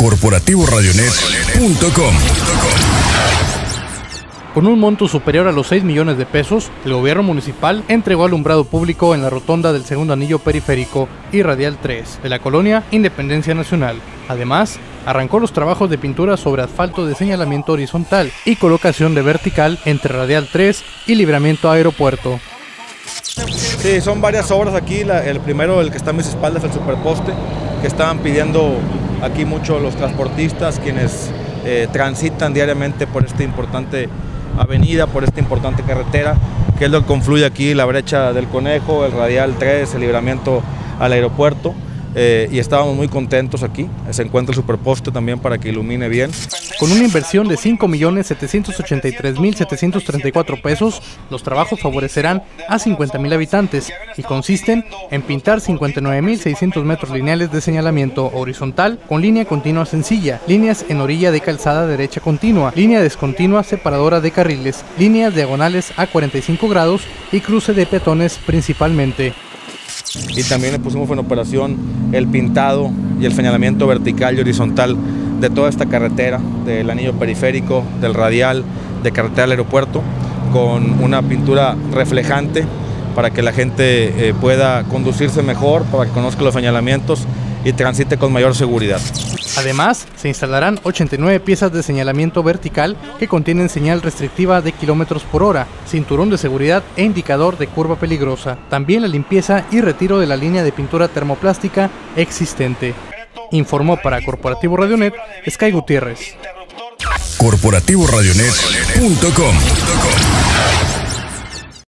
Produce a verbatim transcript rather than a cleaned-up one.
corporativo radionet punto com. Con un monto superior a los seis millones de pesos, el gobierno municipal entregó alumbrado público en la rotonda del segundo anillo periférico y radial tres de la colonia Independencia Nacional. Además, arrancó los trabajos de pintura sobre asfalto de señalamiento horizontal y colocación de vertical entre radial tres y libramiento aeropuerto. Sí, son varias obras aquí. La, el primero, el que está a mis espaldas, el superposte, que estaban pidiendo aquí mucho los transportistas, quienes eh, transitan diariamente por esta importante avenida, por esta importante carretera, que es lo que confluye aquí, la brecha del Conejo, el radial tres, el libramiento al aeropuerto. Eh, y estábamos muy contentos aquí. Se encuentra el superposte también para que ilumine bien. Con una inversión de cinco millones setecientos ochenta y tres mil setecientos treinta y cuatro pesos, los trabajos favorecerán a cincuenta mil habitantes y consisten en pintar cincuenta y nueve mil seiscientos metros lineales de señalamiento horizontal con línea continua sencilla, líneas en orilla de calzada derecha continua, línea descontinua separadora de carriles, líneas diagonales a cuarenta y cinco grados y cruce de peatones principalmente. Y también le pusimos en operación el pintado y el señalamiento vertical y horizontal de toda esta carretera, del anillo periférico, del radial, de carretera al aeropuerto, con una pintura reflejante para que la gente eh, pueda conducirse mejor, para que conozca los señalamientos y transite con mayor seguridad. Además, se instalarán ochenta y nueve piezas de señalamiento vertical que contienen señal restrictiva de kilómetros por hora, cinturón de seguridad e indicador de curva peligrosa. También la limpieza y retiro de la línea de pintura termoplástica existente. Informó para Corporativo Radionet, Sky Gutiérrez. corporativo radionet punto com.